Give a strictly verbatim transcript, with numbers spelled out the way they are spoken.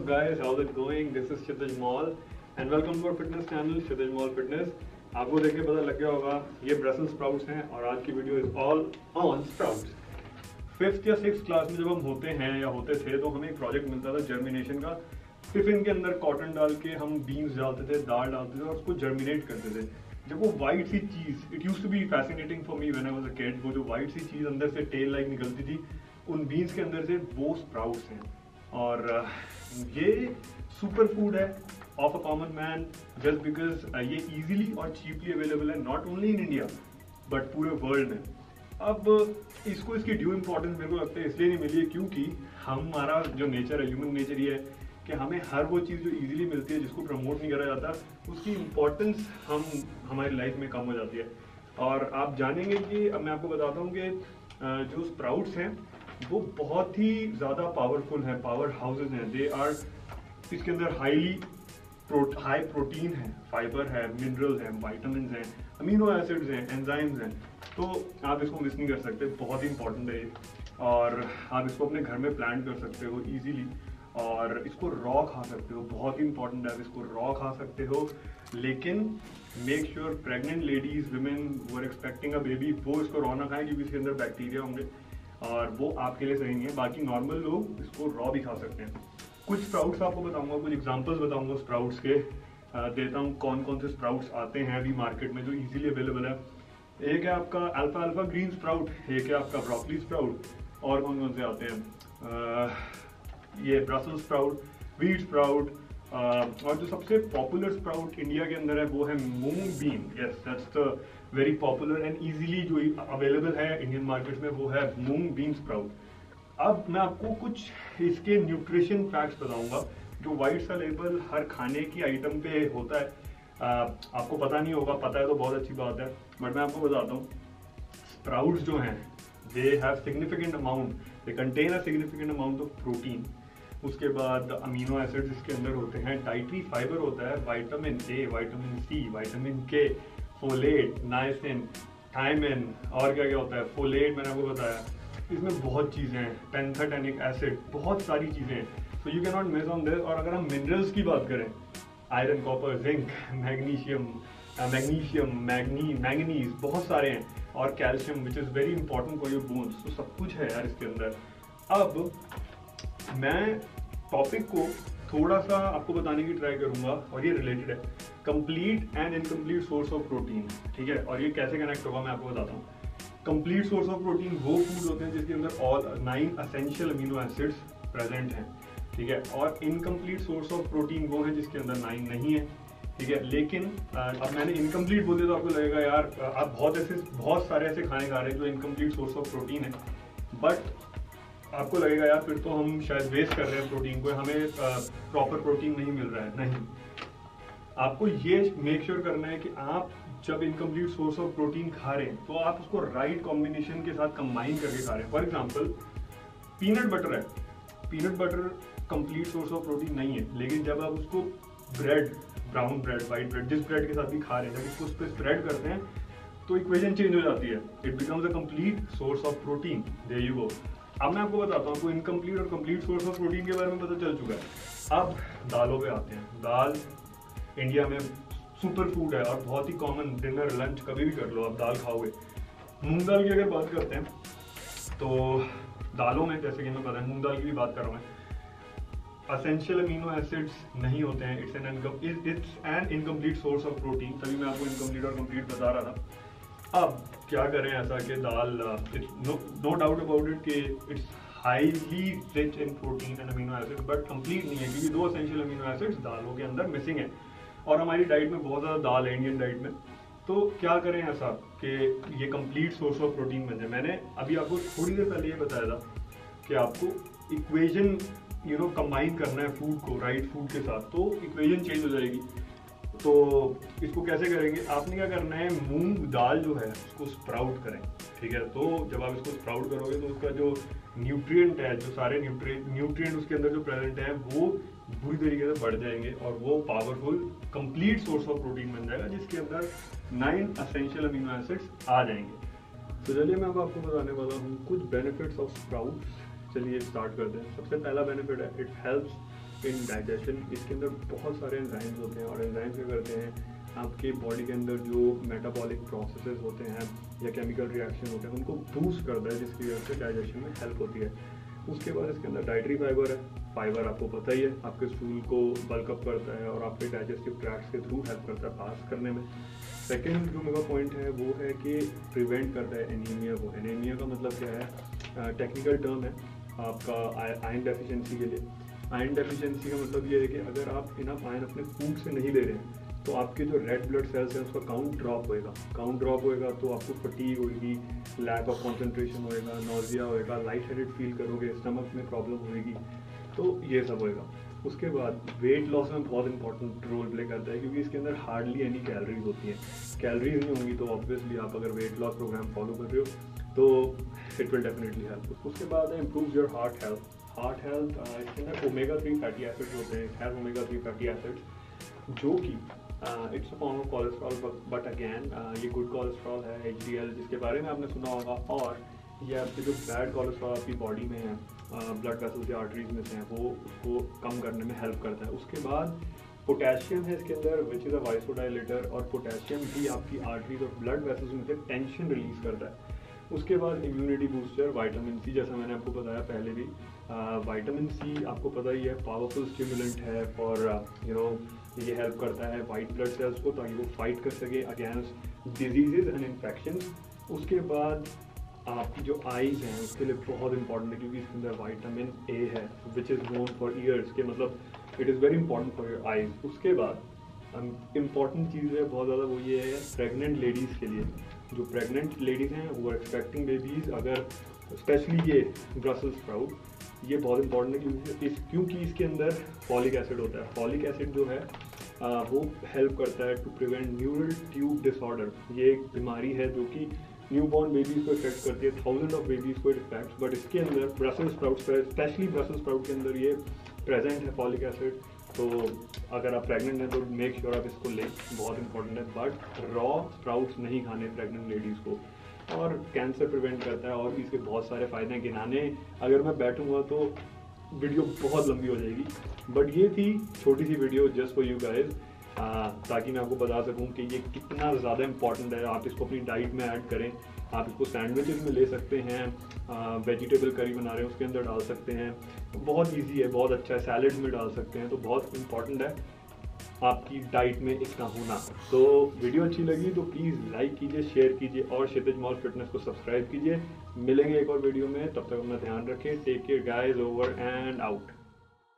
up guys, how's it going? This is Kshitij Mall and welcome to our fitness channel Kshitij Mall Fitness. आपको देख के पता लग गया होगा ये ब्रसेल्स स्प्राउट्स हैं और आज की video is all on sprouts. Fifth या सिक्स क्लास में जब हम होते हैं या होते थे तो हमें एक प्रोजेक्ट मिलता था जर्मिनेशन का। टिफिन के अंदर कॉटन डाल के हम बीन्स डालते थे, दाल डालते थे और उसको जर्मिनेट करते थे। जब वो वाइट सी चीज, it used to be fascinating for me when I was a kid, वो जो वाइट सी चीज अंदर से टेल लाइक निकलती थी उन बीन्स के अंदर से, वो स्प्राउट्स हैं। और ये सुपर फूड है of a common man just because ये इजीली और चीपली अवेलेबल है not only in India but पूरे वर्ल्ड में। अब इसको इसकी ड्यू इम्पोर्टेंस मेरे को लगता है इसलिए नहीं मिली है क्योंकि हमारा जो नेचर है, ह्यूमन नेचर ये है कि हमें हर वो चीज़ जो इजीली मिलती है, जिसको प्रमोट नहीं करा जाता, उसकी इम्पोर्टेंस हम हमारी लाइफ में कम हो जाती है। और आप जानेंगे कि अब मैं आपको बताता हूँ कि जो स्प्राउट्स हैं वो बहुत ही ज़्यादा पावरफुल हैं, पावर हाउसेज हैं। दे आर, इसके अंदर हाईली हाई प्रोटीन है, फाइबर है, मिनरल्स हैं, वाइटामिन हैं, अमीनो एसिड्स हैं, एंजाइम्स हैं। तो आप इसको मिस नहीं कर सकते, बहुत ही इंपॉर्टेंट है ये। और आप इसको अपने घर में प्लांट कर सकते हो इजीली और इसको रॉ खा सकते हो, बहुत ही इंपॉर्टेंट है। आप इसको रॉ खा सकते हो लेकिन make sure pregnant ladies, women वो आर एक्सपेक्टिंग अ बेबी, वो इसको रॉ ना खाएं क्योंकि इसके अंदर बैक्टीरिया होंगे और वो आपके लिए सही नहीं है। बाकी नॉर्मल लोग इसको रॉ भी खा सकते हैं। कुछ स्प्राउट्स आपको बताऊंगा, कुछ एग्जांपल्स बताऊंगा स्प्राउट्स के, आ, देता हूँ कौन कौन से स्प्राउट्स आते हैं अभी मार्केट में जो इजीली अवेलेबल है। एक है आपका अल्फा अल्फा ग्रीन स्प्राउट, एक है आपका ब्रोकली स्प्राउट, और कौन कौन से आते हैं आ, ये ब्रसेल्स स्प्राउट, व्हीट स्प्राउट, और जो सबसे पॉपुलर स्प्राउट इंडिया के अंदर है वो है moong bean. Yes, that's the very popular and easily जो अवेलेबल है इंडियन मार्केट में वो है मूंग बीन स्प्राउट। अब मैं आपको कुछ इसके न्यूट्रिशन फैक्ट्स बताऊंगा। जो वाइट सा लेबल हर खाने की आइटम पे होता है, आ, आपको पता नहीं होगा, पता है तो बहुत अच्छी बात है, बट मैं आपको बताता हूँ। स्प्राउट्स जो हैं they have significant amount, they contain a significant amount of protein. उसके बाद अमीनो एसिड्स इसके अंदर होते हैं, डाइटरी फाइबर होता है, vitamin A, vitamin C, vitamin K, folate, niacin, thiamine, और क्या क्या होता है, फोलेट मैंने आपको बताया। इसमें बहुत चीज़ें हैं, पेंथाटेनिक एसिड, बहुत सारी चीज़ें हैं, so you can not miss on this. और अगर हम मिनरल्स की बात करें, iron, copper, zinc, magnesium, magnesium, magne manganese, बहुत सारे हैं, और calcium which is very important for your bones. तो सब कुछ है यार इसके अंदर। अब मैं टॉपिक को थोड़ा सा आपको बताने की ट्राई करूंगा और ये रिलेटेड है complete and incomplete source of protein, ठीक है। और ये कैसे कनेक्ट होगा मैं आपको बताता हूँ। कंप्लीट सोर्स ऑफ प्रोटीन वो फूड होते हैं जिसके अंदर all nine essential amino acids present हैं, ठीक है। और इनकम्प्लीट सोर्स ऑफ प्रोटीन वो है जिसके अंदर नाइन नहीं है, ठीक है। लेकिन अब मैंने इनकम्प्लीट बोल दिया तो आपको लगेगा यार आप बहुत ऐसे बहुत सारे ऐसे खाने खा रहे हैं जो इनकम्प्लीट सोर्स ऑफ प्रोटीन है, बट आपको लगेगा यार फिर तो हम शायद वेस्ट कर रहे हैं प्रोटीन को, हमें प्रॉपर प्रोटीन नहीं मिल रहा है। नहीं, आपको ये मेक श्योर करना है कि आप जब इनकम्प्लीट सोर्स ऑफ प्रोटीन खा रहे हैं तो आप उसको राइट कॉम्बिनेशन के साथ कंबाइन करके खा रहे हैं। फॉर एग्जांपल पीनट बटर है, peanut butter complete source of protein नहीं है, लेकिन जब आप उसको bread, brown bread, white bread, जिस ब्रेड के साथ भी खा रहे हैं, जब उसको उस पर स्प्रेड करते हैं तो इक्वेशन चेंज हो जाती है, it becomes a complete source of protein. There you go. अब मैं आपको बताता हूँ, आपको इनकम्प्लीट और कंप्लीट सोर्स ऑफ प्रोटीन के बारे में पता चल चुका है। अब दालों पे आते हैं। दाल इंडिया में सुपर फूड है और बहुत ही कॉमन, डिनर लंच कभी भी कर लो आप दाल खाओगे। मूंग दाल की अगर बात करते हैं तो दालों में, जैसे कि हमें पता है, मूंग दाल की भी बात कर रहा हूँ मैं, असेंशियल अमीनो एसिड्स नहीं होते हैं, it's an it's an incomplete source of protein. तभी मैं आपको इनकम्प्लीट और कंप्लीट बता रहा था। अब क्या करें ऐसा कि दाल, नो डाउट अबाउट इट कि it's highly rich in protein and amino acids, but complete नहीं है क्योंकि दो एसेंशियल अमीनो एसिड्स दालों के अंदर मिसिंग है। और हमारी डाइट में बहुत ज़्यादा दाल है इंडियन डाइट में, तो क्या करें ऐसा कि ये कंप्लीट सोर्स ऑफ प्रोटीन बन जाए। मैंने अभी आपको थोड़ी देर पहले ये बताया था कि आपको इक्वेशन यू नो कंबाइन करना है फूड को राइट फूड के साथ, तो इक्वेशन चेंज हो जाएगी। तो इसको कैसे करेंगे, आपने क्या करना है, मूंग दाल जो है उसको स्प्राउट करें, ठीक है। तो जब आप इसको स्प्राउट करोगे तो उसका जो न्यूट्रिएंट है, जो सारे न्यूट्रिएंट न्यूट्रिएंट उसके अंदर जो प्रेजेंट है वो बुरी तरीके से बढ़ जाएंगे और वो powerful complete source of protein बन जाएगा जिसके अंदर नाइन असेंशियल अमीनो एसिड्स आ जाएंगे। तो चलिए मैं अब आपको बताने वाला हूँ कुछ बेनिफिट्स ऑफ स्प्राउट्स। चलिए स्टार्ट करते हैं। सबसे पहला बेनिफिट है, इट हेल्प्स इन डाइजेशन। इसके अंदर बहुत सारे एंजाइम्स होते हैं और एंजाइम्स क्या करते हैं, आपके बॉडी के अंदर जो मेटाबॉलिक प्रोसेसेस होते हैं या केमिकल रिएक्शन होते हैं उनको बूस्ट करता है, जिसकी वजह से डाइजेशन में हेल्प होती है। उसके बाद इसके अंदर डाइटरी फाइबर है। फाइबर आपको पता ही है, आपके स्टूल को बल्कअप करता है और आपके डाइजेस्टिव ट्रैक्ट के थ्रू हेल्प करता है पास करने में। सेकेंड जो मेरा पॉइंट है वो है कि प्रिवेंट करता है एनीमिया को। एनीमिया का मतलब क्या है, टेक्निकल टर्म है आपका आयरन डेफिशिएंसी के लिए। आयरन डेफिशिएंसी का मतलब ये है कि अगर आप इनफ आयरन अपने फूड से नहीं ले रहे हैं तो आपके जो रेड ब्लड सेल्स हैं उसका काउंट ड्रॉप होएगा। काउंट ड्रॉप होएगा तो आपको फटीग होएगी, लैक ऑफ कंसंट्रेशन होएगा, नोजिया होएगा, लाइट हेडेड फील करोगे, स्टमक में प्रॉब्लम होएगी, तो ये सब होएगा। उसके बाद वेट लॉस में बहुत इंपॉर्टेंट रोल प्ले करता है, क्योंकि इसके अंदर हार्डली एनी कैलोरीज होती हैं। कैलोरीज नहीं होंगी तो ऑब्वियसली आप अगर वेट लॉस प्रोग्राम फॉलो कर रहे हो तो इट विल डेफिनेटली हेल्प। उसके बाद है improve your heart health. Heart health इसके अंदर ओमेगा थ्री फैटी एसिड्स होते हैं, have omega three fatty acids, जो कि it's a form of cholesterol, but again ये गुड कोलेस्ट्रॉल है, एच डी एल, जिसके बारे में आपने सुना होगा। और ये आपके जो बैड कोलेस्ट्रॉल आपकी बॉडी में है, ब्लड वेसल्स या आर्टरीज में से हैं, वो उसको कम करने में हेल्प करता है। उसके बाद पोटेशियम है इसके अंदर, विच इज़ अ वाइसोडाइलेटर, और पोटेशियम भी आपकी आर्टरीज और ब्लड वेसल्स में से टेंशन रिलीज करता है। उसके बाद इम्यूनिटी बूस्टर विटामिन सी, जैसा मैंने आपको बताया पहले भी, विटामिन सी आपको पता ही है पावरफुल स्टिमुलेंट है और यू नो ये हेल्प करता है वाइट ब्लड सेल्स को ताकि वो फाइट कर सके अगेंस्ट डिजीजेज एंड इन्फेक्शंस। उसके बाद आपकी जो आईज हैं उसके लिए बहुत इंपॉर्टेंट है, क्योंकि इसके अंदर विटामिन ए है which is known for years के, मतलब it is very important for your eyes. उसके बाद इम्पॉर्टेंट चीज़ है बहुत ज़्यादा, वो ये है प्रेग्नेंट लेडीज़ के लिए। जो प्रेग्नेंट लेडीज़ हैं वो एक्सपेक्टिंग बेबीज़, अगर स्पेशली ये ब्रसेल्स स्प्राउट, ये बहुत इंपॉर्टेंट है क्योंकि इस क्योंकि इसके अंदर फॉलिक एसिड होता है। फॉलिक एसिड जो है आ, वो हेल्प करता है to prevent neural tube disorder. ये एक बीमारी है जो कि न्यूबॉर्न बेबीज़ को इफेक्ट करती है, थाउजेंड ऑफ बेबीज़ को इफेक्ट, बट इसके अंदर Brussels sprout, specially Brussels sprout के अंदर ये प्रेजेंट है फॉलिक एसिड। तो अगर आप प्रेग्नेंट हैं तो मेक श्योर आप इसको लें, बहुत इंपॉर्टेंट है। बट रॉ स्प्राउट्स नहीं खाने प्रेग्नेंट लेडीज़ को, और कैंसर प्रिवेंट करता है, और भी इसके बहुत सारे फ़ायदे हैं। गिनाने अगर मैं बैठूंगा तो वीडियो बहुत लंबी हो जाएगी, बट ये थी छोटी सी video just for you guys, ताकि मैं आपको बता सकूं कि ये कितना ज़्यादा इंपॉर्टेंट है। आप इसको अपनी डाइट में ऐड करें, आप इसको सैंडविचेस में ले सकते हैं, वेजिटेबल करी बना रहे हैं उसके अंदर डाल सकते हैं, बहुत इजी है, बहुत अच्छा है, सैलेड में डाल सकते हैं, तो बहुत इंपॉर्टेंट है आपकी डाइट में इसका होना। तो वीडियो अच्छी लगी तो प्लीज़ लाइक कीजिए, शेयर कीजिए और क्षितिज मॉल फिटनेस को सब्सक्राइब कीजिए। मिलेंगे एक और वीडियो में, तब तक अपना ध्यान रखें। Take care guys, over and out.